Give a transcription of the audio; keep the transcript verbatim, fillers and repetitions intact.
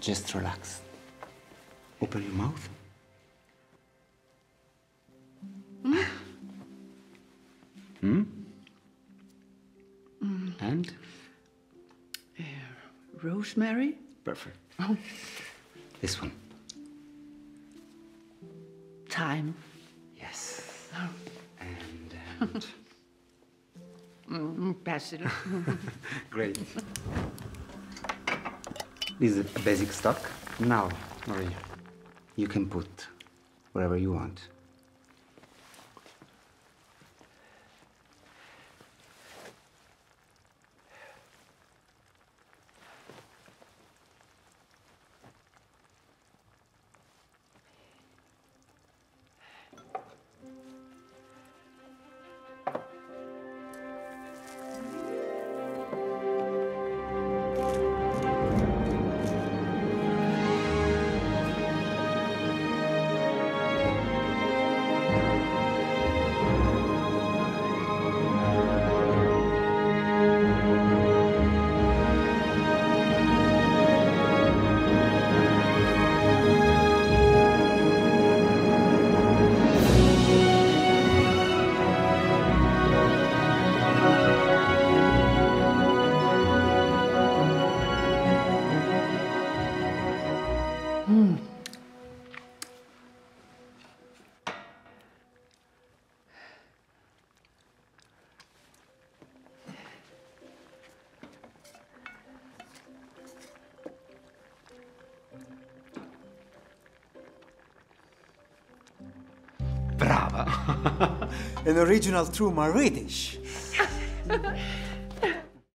Just relax. Open your mouth. Mm. Hmm? Mm. And? Uh, rosemary. Perfect. Oh. This one. Thyme. Yes. Oh. And, and... mm, basil. Great. This is a basic stock. Now, Maria, you can put whatever you want. Brava! An original true Maritish.